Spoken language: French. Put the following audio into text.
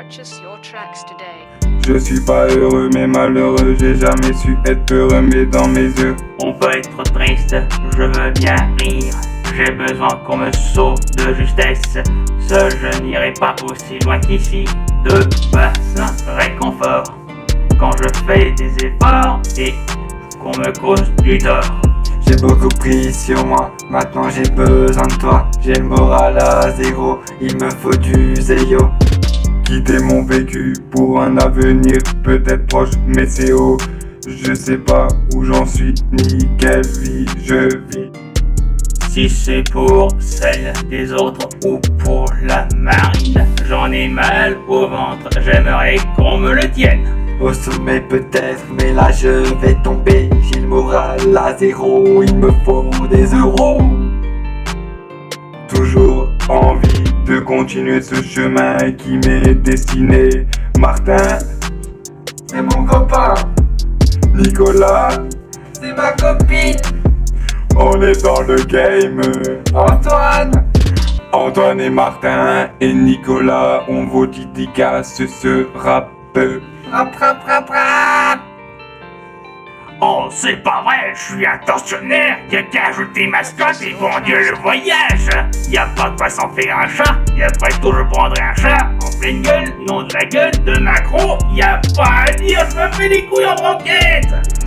Purchase your tracks today. Je suis pas heureux mais malheureux, j'ai jamais su être heureux mais dans mes yeux. On peut être triste, je veux bien rire. J'ai besoin qu'on me sauve de justesse. Seul je n'irai pas aussi loin qu'ici. De bassin réconfort quand je fais des efforts et qu'on me cause du tort. J'ai beaucoup pris sur moi, maintenant j'ai besoin de toi. J'ai le moral à zéro, il me faut du zéyo. Quitter mon vécu pour un avenir peut-être proche mais c'est haut. Je sais pas où j'en suis ni quelle vie je vis. Si c'est pour celle des autres ou pour la marine, j'en ai mal au ventre, j'aimerais qu'on me le tienne. Au sommet peut-être, mais là je vais tomber. J'ai le moral à zéro, il me faut des euros. Toujours envie de continuer ce chemin qui m'est destiné. Martin, c'est mon copain. Nicolas, c'est ma copine. On est dans le game. Antoine et Martin et Nicolas, on vous dédicace ce rap. Rap, rap, rap, rap. Oh, c'est pas vrai, je suis un tortionnaire. Y'a qu'à ajouter mascotte et bon Dieu le voyage. Y'a pas de quoi s'en faire un chat. Et après tout, je prendrai un chat en pleine gueule, nom de la gueule de Macron. Y'a pas à dire, je me fais les couilles en banquette.